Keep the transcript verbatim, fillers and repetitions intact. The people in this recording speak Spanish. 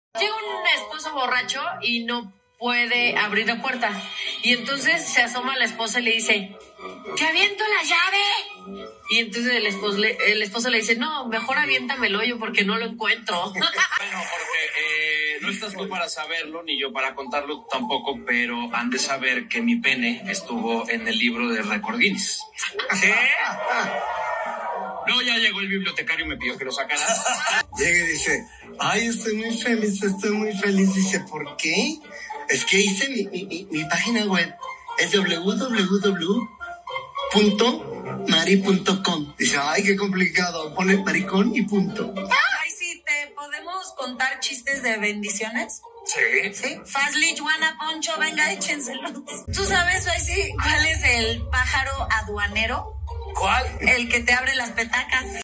Llega un esposo borracho y no puede abrir la puerta. Y entonces se asoma a la esposa y le dice, ¡te aviento la llave! Y entonces el esposo, le, el esposo le dice, no, mejor aviéntamelo yo porque no lo encuentro. Bueno, porque eh, no estás tú para saberlo, ni yo para contarlo tampoco, pero han de saber que mi pene estuvo en el libro de récord Guinness. ¿Qué? No, ya llegó el bibliotecario y me pidió que lo sacara. Llega y dice, ay, estoy muy feliz, estoy muy feliz. Dice, ¿por qué? Es que hice mi, mi, mi, mi página web. Es doble u doble u doble u punto mari punto com. Dice, ay, qué complicado. Pone maricón y punto. Ay, sí, ¿te podemos contar chistes de bendiciones? ¿Sí? Sí. Fazli, Juana, Poncho, venga, échenselos. ¿Tú sabes, ay, sí, cuál es el pájaro aduanero? ¿Cuál? El que te abre las petacas.